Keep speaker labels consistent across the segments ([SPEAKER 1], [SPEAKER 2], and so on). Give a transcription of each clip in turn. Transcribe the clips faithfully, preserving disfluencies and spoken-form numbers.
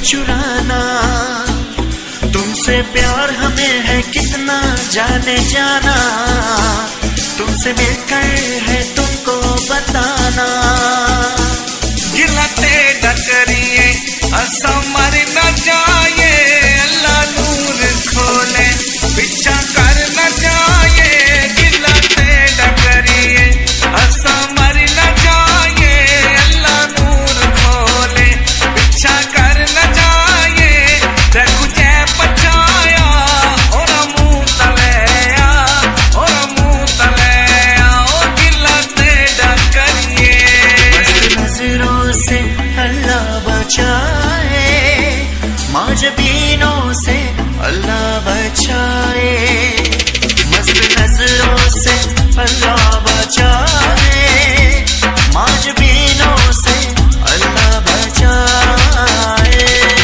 [SPEAKER 1] चुराना। तुमसे प्यार हमें है कितना जाने जाना, तुमसे मिलकर है तुमको बताना।
[SPEAKER 2] गिला तेरा करिए असा मर न जाए, अल्लाह नूर खोले पीछा कर न जाए। गिला तेरा करिए असा मर न जाए, अल्लाह नूर खोले पीछा कर न जाए। तुझे पछाया और मुंह तलया, और मुंह तलया, ओ गिला तेरा करिए।
[SPEAKER 1] मस्त नजरों से अल्लाह बचाए, माजबीनों से अल्लाह बचाए। मस्त नजरों से अल्लाह बचाए, माजबीनों से अल्लाह बचाए।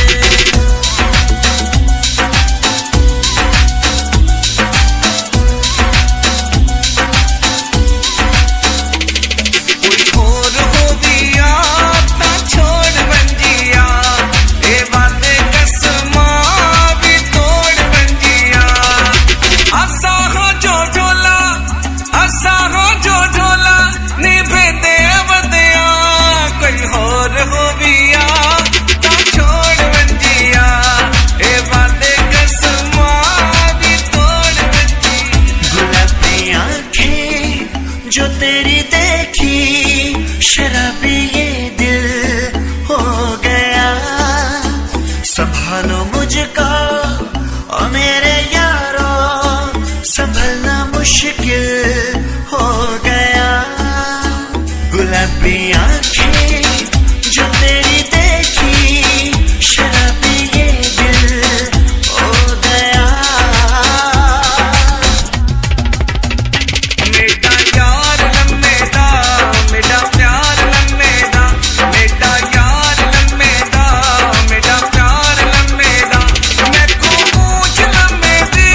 [SPEAKER 2] कोई और हो दिया ता छोड़ बंजिया, ए बातें कसमा भी तोड़ बंजिया। असा हो जो झोला, असा हो जो झोला निभे दे बदिया। कोई और हो दिया ता छोड़ बंजिया, ए बातें कसमा भी तोड़ बंजिया।
[SPEAKER 1] गुलाबी आंखें जो तेरी देखी, शराबी ये दिल हो गया। संभालो मुझको ओ मेरे यारो, संभलना मुश्किल हो गया। गुलाबी आंखें जो तेरी देखी, शराबी ये दिल हो गया।
[SPEAKER 2] मेरा यार लम्मे दा, मेरा प्यार लम्मे दा, मेरा यार लम्मे दा, मेरा प्यार लम्मे दा। मैं को मूंछ लम्मे दी,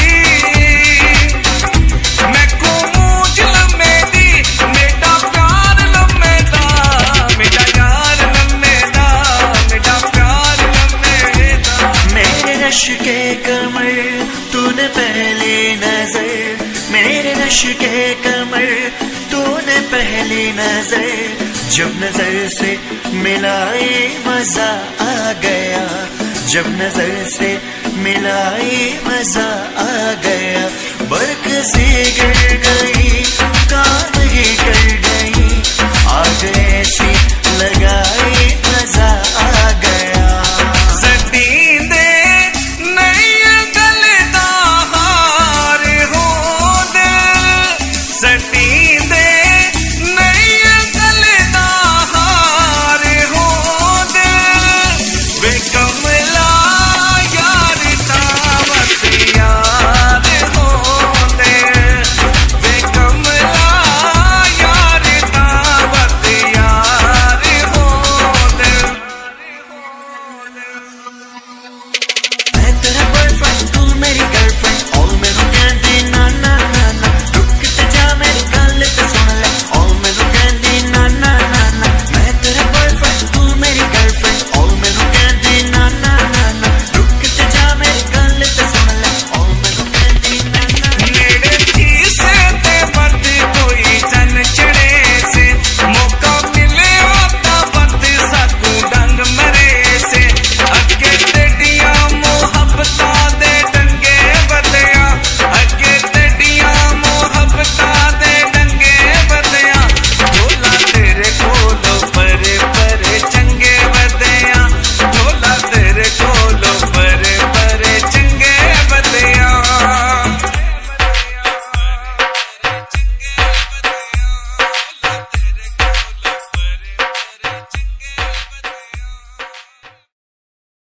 [SPEAKER 2] मैं को मूंछ लम्मे दी, मेरा प्यार लम्मे दा, मेरा यार लम्मे दा, मेरा प्यार लम्मे दा।
[SPEAKER 1] मेरे रश के कमर तूने पहली नजर, मेरे रश के कमर तूने पहली नजर। जब नजर से मिलाई मजा आ गया, जब नजर से मिलाई मजा आ गया। बरक सी गिर गई, काम ही कर गई, आ गए ऐसी